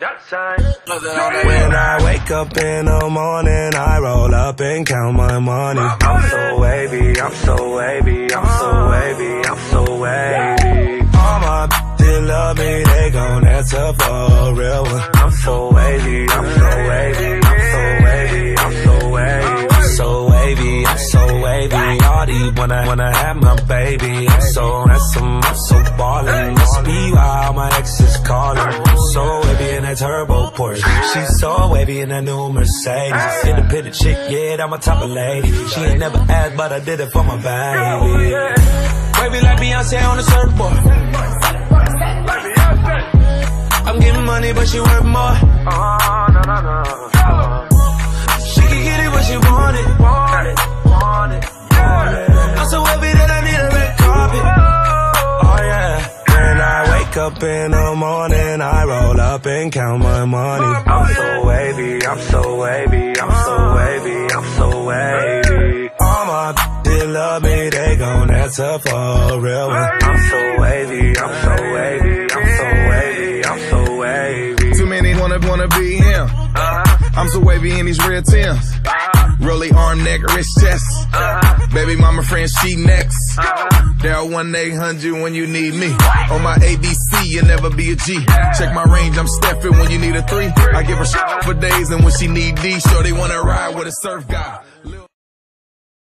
When I wake up in the morning, I roll up and count my money. I'm so wavy, I'm so wavy, I'm so wavy, I'm so wavy. All my bitches love me, they gon' answer for a real one. I'm so wavy, I'm so wavy, I'm so wavy, I'm so wavy. I'm so wavy, I'm so wavy. All these wanna have my baby. I'm so handsome, I'm so ballin'. Must be why all my exes callin'. I'm so wavy in that turbo Porsche. She's so wavy in that new Mercedes. Independent chick, yeah, I'm a top of lady. She ain't never asked, but I did it for my baby. Wavy like Beyonce on the surfboard. I'm getting money, but she worth more. She can get it when she want it. I'm so wavy that I need a red carpet. Oh yeah. When I wake up in the morning, I roll up and count my money. I'm so wavy, I'm so wavy, I'm so wavy, I'm so wavy. All my bitches love me, they gon' answer for a real one. I'm so wavy, I'm so wavy, I'm so wavy, I'm so wavy. Too many wanna be him. I'm so wavy in these red Timbs. Rolly arm, neck, wrist, chest. Baby mama friend, she next. Dial 1-800 when you need me. On my ABC, you'll never be a G. Check my range, I'm Steffin' when you need a 3. I give her shit for days, and when she need D, sure they wanna ride with a surf guy.